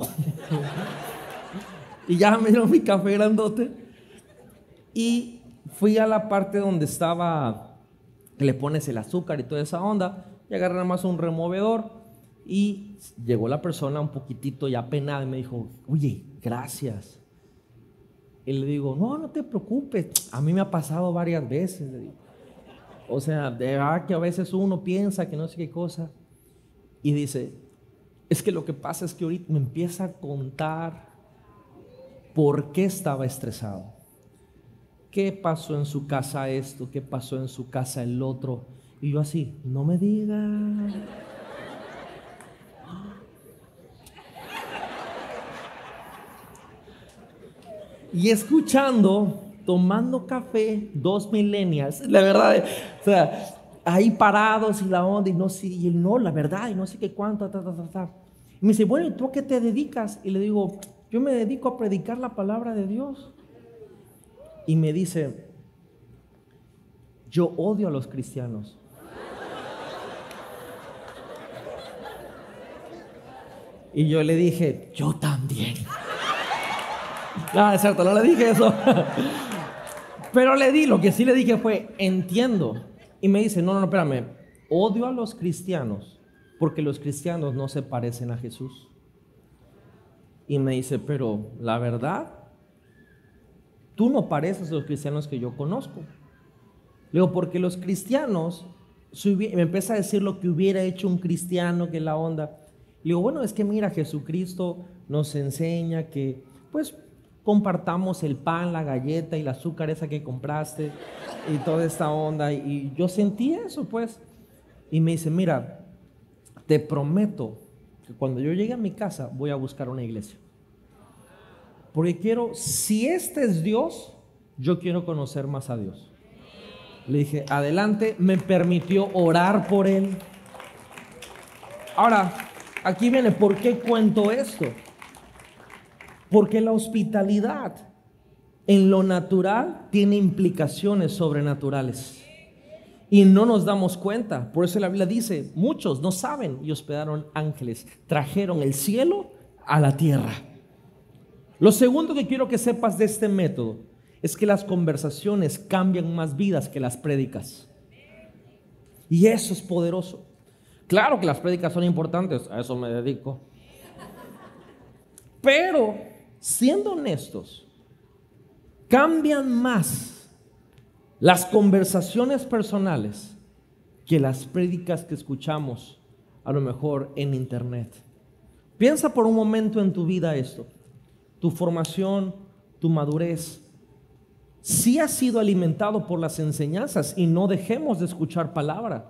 Y ya me dieron mi café grandote y fui a la parte donde estaba, que le pones el azúcar y toda esa onda, y agarré nada más un removedor y llegó la persona un poquitito ya penada y me dijo, oye, gracias. Y le digo, no te preocupes, a mí me ha pasado varias veces, le digo. O sea, de verdad que a veces uno piensa que no sé qué cosa. Y dice, es que lo que pasa es que ahorita me empieza a contar por qué estaba estresado. ¿Qué pasó en su casa esto? ¿Qué pasó en su casa el otro? Y yo así, no me digas. Y escuchando, tomando café, dos millennials, la verdad, o sea, ahí parados y la onda, y no sé, y él no, la verdad, y no sé qué cuánto, Y me dice, bueno, ¿y tú a qué te dedicas? Y le digo, yo me dedico a predicar la palabra de Dios. Y me dice, yo odio a los cristianos. Y yo le dije, yo también. No, es cierto, no le dije eso. Pero lo que sí le dije fue, entiendo. Y me dice, no, espérame, odio a los cristianos porque los cristianos no se parecen a Jesús. Y me dice, pero la verdad, tú no pareces a los cristianos que yo conozco. Le digo, porque los cristianos, me empieza a decir lo que hubiera hecho un cristiano, que la onda. Le digo, bueno, es que mira, Jesucristo nos enseña que, pues, compartamos el pan, la galleta y el azúcar esa que compraste y toda esta onda. Y yo sentí eso, pues. Y me dice, mira, te prometo que cuando yo llegue a mi casa voy a buscar una iglesia. Porque quiero, si este es Dios, yo quiero conocer más a Dios. Le dije, adelante, me permitió orar por él. Ahora, aquí viene, ¿por qué cuento esto? Porque la hospitalidad en lo natural tiene implicaciones sobrenaturales y no nos damos cuenta. Por eso la Biblia dice, muchos no saben y hospedaron ángeles, trajeron el cielo a la tierra. Lo segundo que quiero que sepas de este método es que las conversaciones cambian más vidas que las prédicas. Y eso es poderoso. Claro que las prédicas son importantes, a eso me dedico. Pero, siendo honestos, cambian más las conversaciones personales que las prédicas que escuchamos a lo mejor en internet. Piensa por un momento en tu vida esto. Tu formación, tu madurez, sí ha sido alimentado por las enseñanzas y no dejemos de escuchar palabra.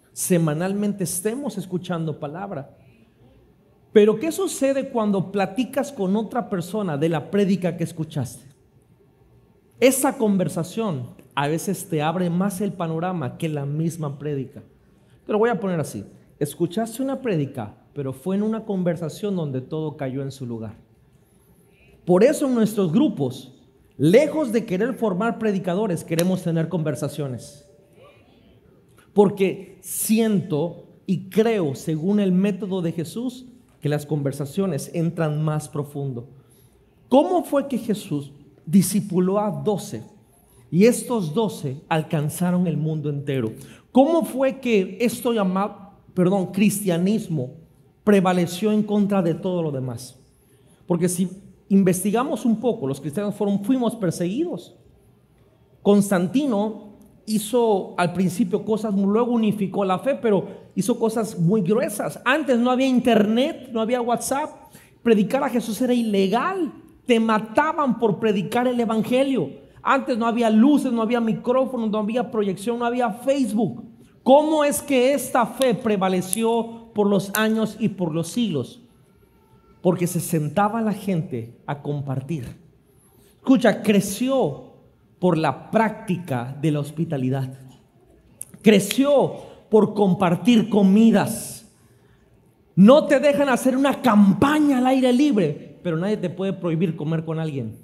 semanalmente estemos escuchando palabra. Pero ¿qué sucede cuando platicas con otra persona de la prédica que escuchaste? Esa conversación a veces te abre más el panorama que la misma prédica. Te lo voy a poner así: escuchaste una prédica, pero fue en una conversación donde todo cayó en su lugar. Por eso en nuestros grupos, lejos de querer formar predicadores, queremos tener conversaciones. Porque siento y creo, según el método de Jesús, que las conversaciones entran más profundo. ¿Cómo fue que Jesús discipuló a 12 y estos 12 alcanzaron el mundo entero? ¿Cómo fue que esto llamado, cristianismo prevaleció en contra de todo lo demás? Porque si investigamos un poco, los cristianos fuimos perseguidos. Constantino hizo al principio cosas, luego unificó la fe, pero hizo cosas muy gruesas. Antes no había internet, no había WhatsApp. Predicar a Jesús era ilegal. Te mataban por predicar el evangelio. Antes no había luces, no había micrófonos, no había proyección, no había Facebook. ¿Cómo es que esta fe prevaleció por los años y por los siglos? Porque se sentaba la gente a compartir. Escucha, creció por la práctica de la hospitalidad. Creció por compartir comidas. No te dejan hacer una campaña al aire libre, pero nadie te puede prohibir comer con alguien.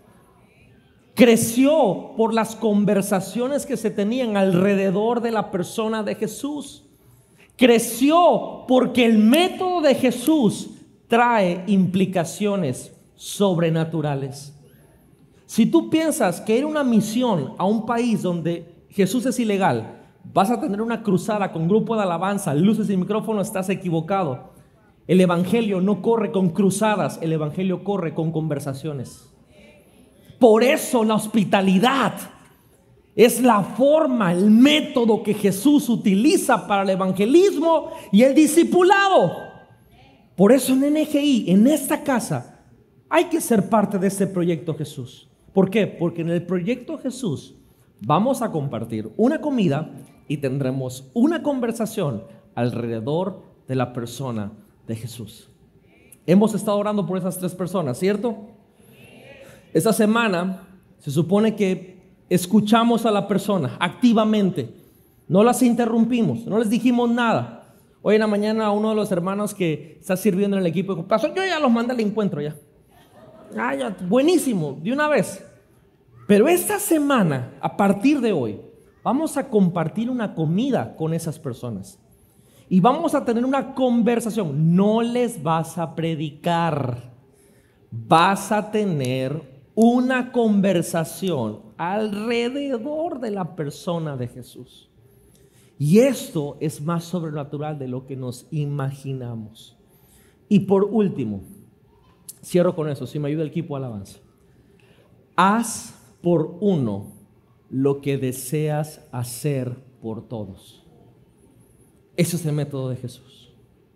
Creció por las conversaciones que se tenían alrededor de la persona de Jesús. Creció porque el método de Jesús trae implicaciones sobrenaturales. Si tú piensas que ir a una misión a un país donde Jesús es ilegal, vas a tener una cruzada con grupo de alabanza, luces y micrófonos, estás equivocado. El evangelio no corre con cruzadas, el evangelio corre con conversaciones. Por eso la hospitalidad es la forma, el método que Jesús utiliza para el evangelismo y el discipulado. Por eso en NGI, en esta casa, hay que ser parte de este proyecto Jesús. ¿Por qué? Porque en el proyecto Jesús vamos a compartir una comida y tendremos una conversación alrededor de la persona de Jesús. Hemos estado orando por esas 3 personas, ¿cierto? Esta semana se supone que escuchamos a la persona activamente, no las interrumpimos, no les dijimos nada. Hoy en la mañana a uno de los hermanos que está sirviendo en el equipo dijo: pastor, yo ya los mandé al encuentro ya. Ya, buenísimo, de una vez. Pero esta semana, a partir de hoy, vamos a compartir una comida con esas personas y vamos a tener una conversación. No les vas a predicar, vas a tener una conversación alrededor de la persona de Jesús. Y esto es más sobrenatural de lo que nos imaginamos. Y por último, cierro con eso, si me ayuda el equipo de alabanza. Haz por uno lo que deseas hacer por todos. Ese es el método de Jesús.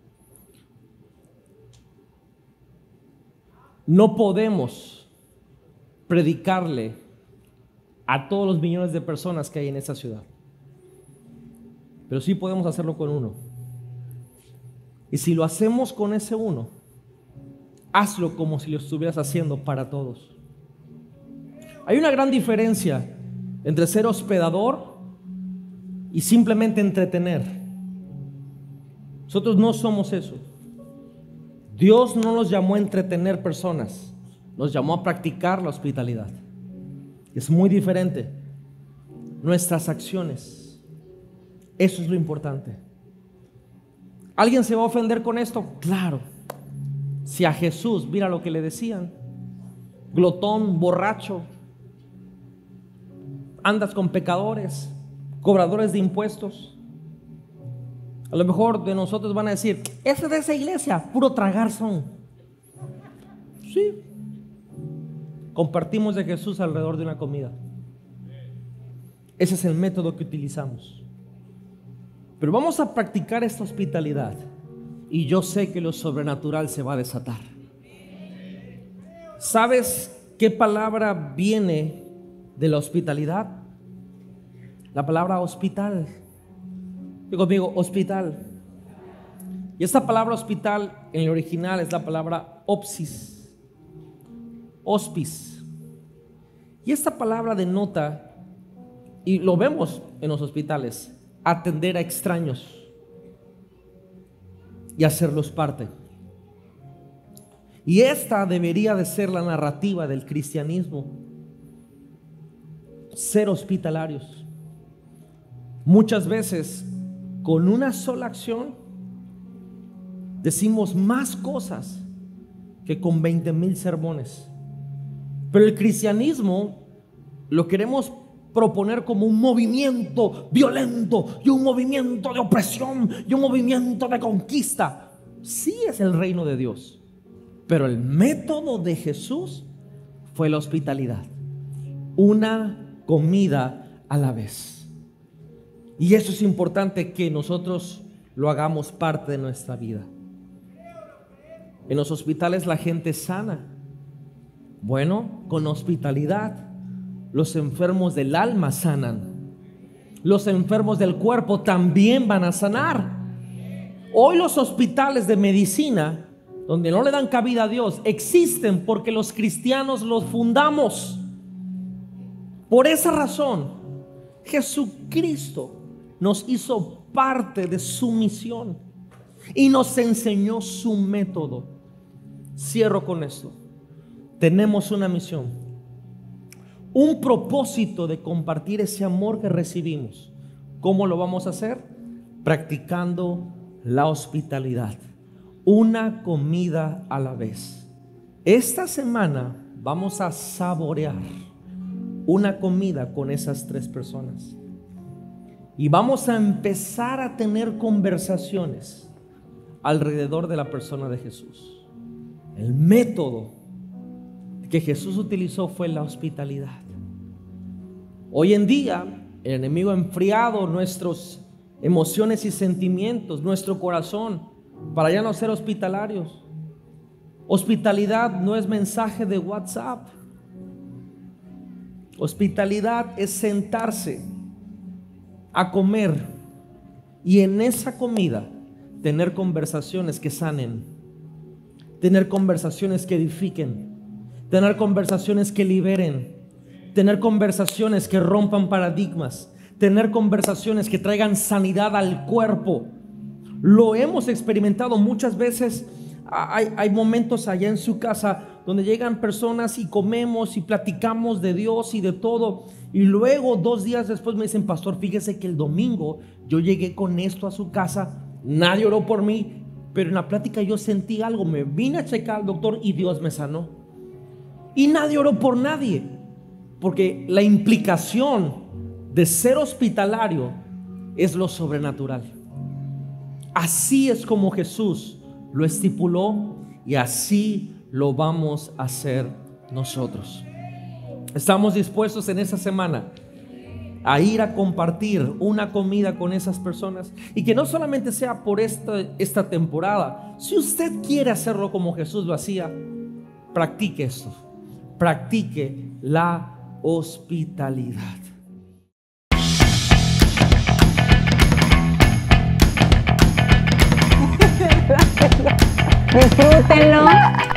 No podemos predicarle a todos los millones de personas que hay en esta ciudad, pero sí podemos hacerlo con uno. Y si lo hacemos con ese uno, hazlo como si lo estuvieras haciendo para todos. Hay una gran diferencia entre ser hospedador y simplemente entretener. Nosotros no somos eso. Dios no nos llamó a entretener personas, nos llamó a practicar la hospitalidad. Es muy diferente. Nuestras acciones, eso es lo importante. ¿Alguien se va a ofender con esto? Claro. Si a Jesús, mira lo que le decían: glotón, borracho, andas con pecadores, cobradores de impuestos. A lo mejor de nosotros van a decir: ese de esa iglesia, puro tragar son. Sí. Compartimos de Jesús alrededor de una comida. Ese es el método que utilizamos. Pero vamos a practicar esta hospitalidad y yo sé que lo sobrenatural se va a desatar. ¿Sabes qué palabra viene de la hospitalidad? La palabra hospital. Digo conmigo, hospital. Y esta palabra hospital en el original es la palabra hospice. Y esta palabra denota, y lo vemos en los hospitales, atender a extraños y hacerlos parte. Y esta debería de ser la narrativa del cristianismo: ser hospitalarios. Muchas veces con una sola acción decimos más cosas que con 20,000 sermones. Pero el cristianismo lo queremos proponer como un movimiento violento y un movimiento de opresión y un movimiento de conquista. Sí, es el reino de Dios, pero el método de Jesús fue la hospitalidad, una comida a la vez. Y eso es importante, que nosotros lo hagamos parte de nuestra vida. En los hospitales la gente sana. Bueno, con hospitalidad los enfermos del alma sanan. Los enfermos del cuerpo también van a sanar. Hoy los hospitales de medicina, donde no le dan cabida a Dios, existen porque los cristianos los fundamos. Por esa razón, Jesucristo nos hizo parte de su misión y nos enseñó su método. Cierro con esto. Tenemos una misión, un propósito de compartir ese amor que recibimos. ¿Cómo lo vamos a hacer? Practicando la hospitalidad, una comida a la vez. Esta semana vamos a saborear una comida con esas 3 personas y vamos a empezar a tener conversaciones alrededor de la persona de Jesús. El método que Jesús utilizó fue la hospitalidad. Hoy en día el enemigo ha enfriado nuestras emociones y sentimientos, nuestro corazón, para ya no ser hospitalarios. Hospitalidad no es mensaje de WhatsApp. Hospitalidad es sentarse a comer y en esa comida tener conversaciones que sanen, tener conversaciones que edifiquen, tener conversaciones que liberen, tener conversaciones que rompan paradigmas, tener conversaciones que traigan sanidad al cuerpo. Lo hemos experimentado muchas veces. Hay momentos allá en su casa donde llegan personas y comemos y platicamos de Dios y de todo, y luego 2 días después me dicen: pastor, fíjese que el domingo yo llegué con esto a su casa, nadie oró por mí, pero en la plática yo sentí algo, me vine a checar al doctor y Dios me sanó. Y nadie oró por nadie, porque la implicación de ser hospitalario es lo sobrenatural. Así es como Jesús lo estipuló y así lo vamos a hacer nosotros. Estamos dispuestos en esa semana a ir a compartir una comida con esas personas, y que no solamente sea por esta temporada. Si usted quiere hacerlo como Jesús lo hacía, practique esto, practique la hospitalidad. Disfrútenlo.